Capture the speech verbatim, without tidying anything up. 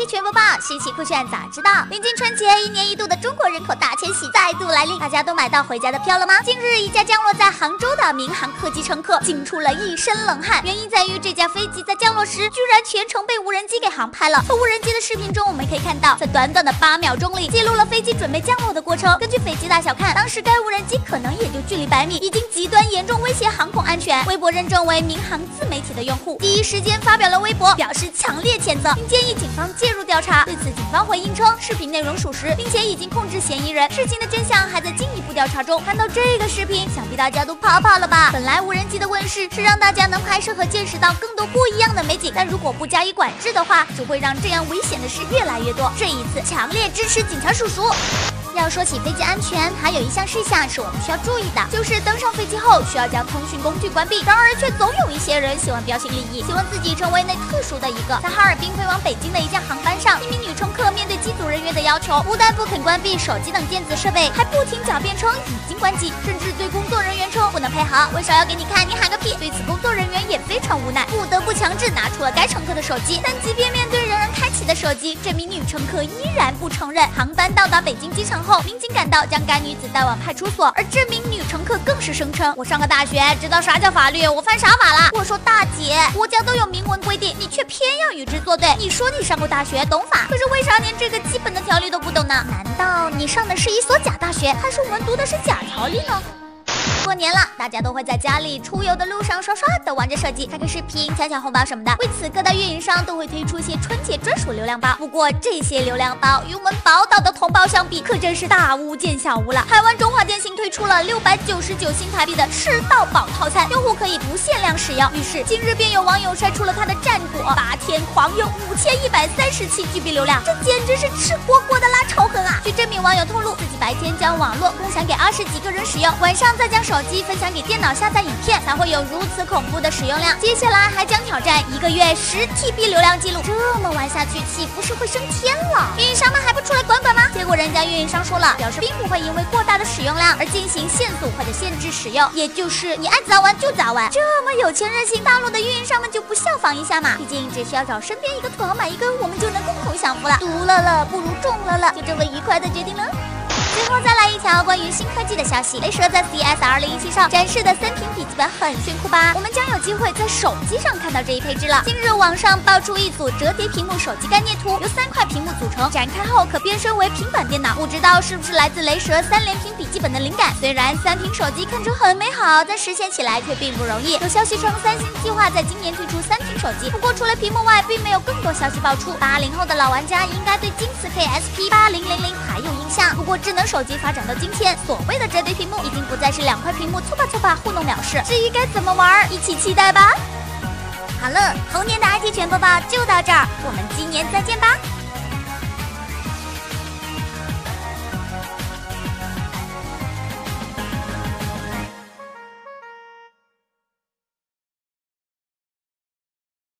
T 全播报，稀奇酷炫咋知道？临近春节，一年一度的中国人口大迁徙再度来临，大家都买到回家的票了吗？近日，一架降落在杭州的民航客机乘客惊出了一身冷汗，原因在于这架飞机在降落时居然全程被无人机给航拍了。从无人机的视频中，我们可以看到，在短短的八秒钟里，记录了飞机准备降落的过程。根据飞机大小看，当时该无人机可能也就距离百米，已经极端严重威胁航空安全。微博认证为民航自媒体的用户第一时间发表了微博，表示强烈谴责，并建议警方介入调查。对此，警方回应称，视频内容属实，并且已经控制嫌疑人，事情的真相还在进一步调查中。看到这个视频，想必大家都怕怕了吧？本来无人机的问世是让大家能拍摄和见识到更多不一样的美景，但如果不加以管制的话，只会让这样危险的事越来越多。这一次，强烈支持警察叔叔。要说起飞机安全，还有一项事项是我们需要注意的，就是登上飞机后需要将通讯工具关闭。然而，却总有一些人喜欢标新立异，希望自己成为那特殊的一个。在哈尔滨飞往北京的一架航班上，一名女乘客面对机组人员的要求，不但不肯关闭手机等电子设备，还不停狡辩称已经关机，甚至对工作人员称不能配合，为啥要给你看？你喊个屁！对此，工作人员也非常无奈，不得不强制拿出了该乘客的手机。但即便面对仍然开启的手机，这名女乘客依然不承认。航班到达北京机场后，民警赶到，将该女子带往派出所，而这名女乘客更是声称：“我上个大学，知道啥叫法律，我犯啥法了？”我说大姐，国家都有明文规定，你却偏要与之作对。你说你上过大学，懂法，可是为啥连这个基本的条例都不懂呢？难道你上的是一所假大学，还是我们读的是假条例呢？过年了，大家都会在家里出游的路上刷刷的玩着手机，开个视频，抢抢红包什么的。为此，各大运营商都会推出些春节专属流量包。不过，这些流量包与我们宝岛的同胞相比，可真是大巫见小巫了。台湾中华电信推出了六百九十九新台币的吃到饱套餐，用户可以不限量使用。于是，近日便有网友晒出了他的战果，八天狂用五千一百三十七 G B 流量，这简直是吃锅锅的拉仇恨啊！据这名网友透露，自己白天将网络共享给二十几个人使用，晚上再将手机分享给电脑下载影片，才会有如此恐怖的使用量。接下来还将挑战一个月十 T B 流量记录，这么玩下去，岂不是会升天了？运营商们还不出来管管吗？结果人家运营商说了，表示并不会因为过大的使用量而进行限速或者限制使用，也就是你爱咋玩就咋玩。这么有钱任性大陆的运营商们就不效仿一下嘛？毕竟只需要找身边一个土豪买一根，我们就能共同享福了。独乐乐不如众乐乐，就这么愉快的决定了。最后再来一条关于新科技的消息，雷蛇在 C E S 二零一七上展示的三屏笔记本很炫酷吧？我们将有机会在手机上看到这一配置了。近日网上爆出一组折叠屏幕手机概念图，由三块屏幕组成，展开后可变身为平板电脑。不知道是不是来自雷蛇三连屏笔记本的灵感？虽然三屏手机看着很美好，但实现起来却并不容易。有消息称三星计划在今年推出三屏手机，不过除了屏幕外，并没有更多消息爆出。八零后的老玩家应该对金瓷 K S P 八零零零还有印象。不过智能手机发展到今天，所谓的折叠屏幕已经不再是两块屏幕搓吧搓吧糊弄了事。至于该怎么玩，一起期待吧。好了，猴年的 I T 全播报就到这儿，我们今年再见吧。